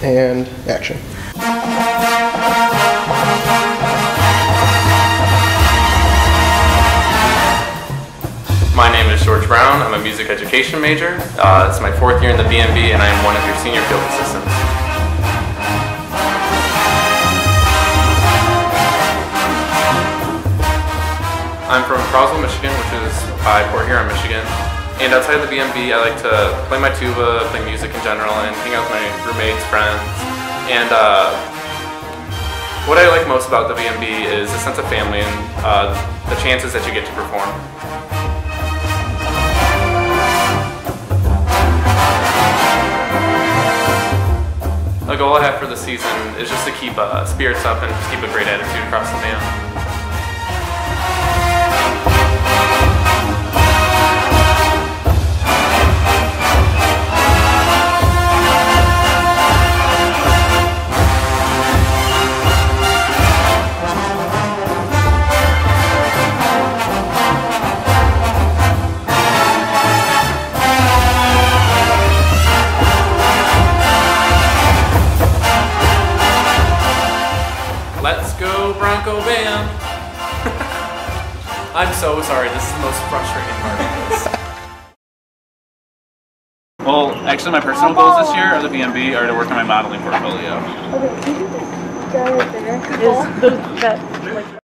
And action. My name is George Brown. I'm a music education major. It's my 4th year in the BMB, and I am one of your senior field assistants. I'm from Croswell, Michigan, which is by Port Huron, Michigan. And outside of the BMB, I like to play my tuba, play music in general, and hang out with my roommates, friends. And what I like most about the BMB is the sense of family and the chances that you get to perform. The goal I have for the season is just to keep spirits up and just keep a great attitude across the band. Let's go Bronco band! I'm so sorry, this is the most frustrating part of this. Well, actually my personal goals this year are the BMB are to work on my modeling portfolio. Okay, can you just go right there?